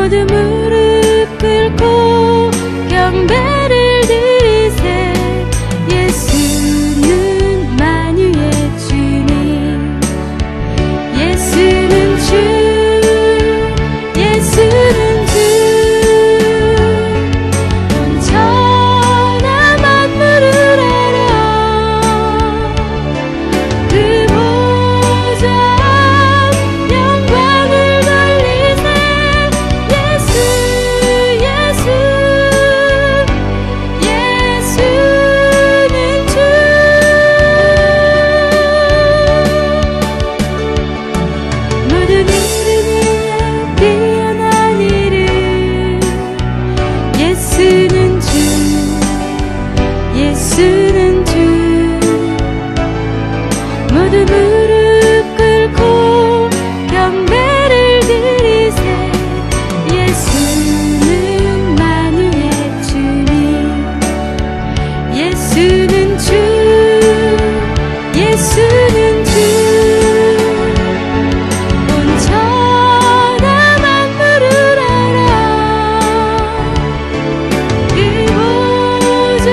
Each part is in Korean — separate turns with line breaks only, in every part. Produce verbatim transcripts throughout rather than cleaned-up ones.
모두 무릎 꿇고 경배를 드리세. 예수는 만유의 주님, 예수는 주, 예수는 주. 온 천하 만물을 알아. 그 보좌 영광을 돌리세. 예수, 예수, 예수는 주. 모든 이름이야 뛰어난 이름. 예수는 주, 예수는 주. 모두 무릎 꿇고 경배를 드리세. 예수는 만유의 주님, 예수는 주, 예수는 주. 온 천하 만물을 알아. 그 보좌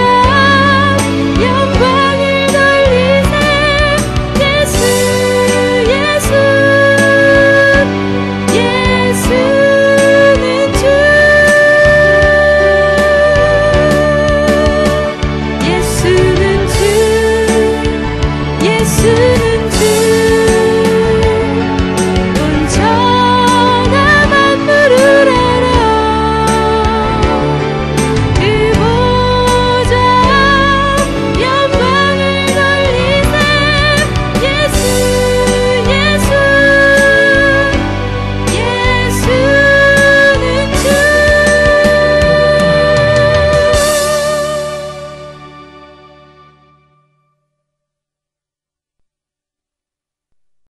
영광을 돌리세. 예수, 예수, 예수는 주. 예수는 주, 예수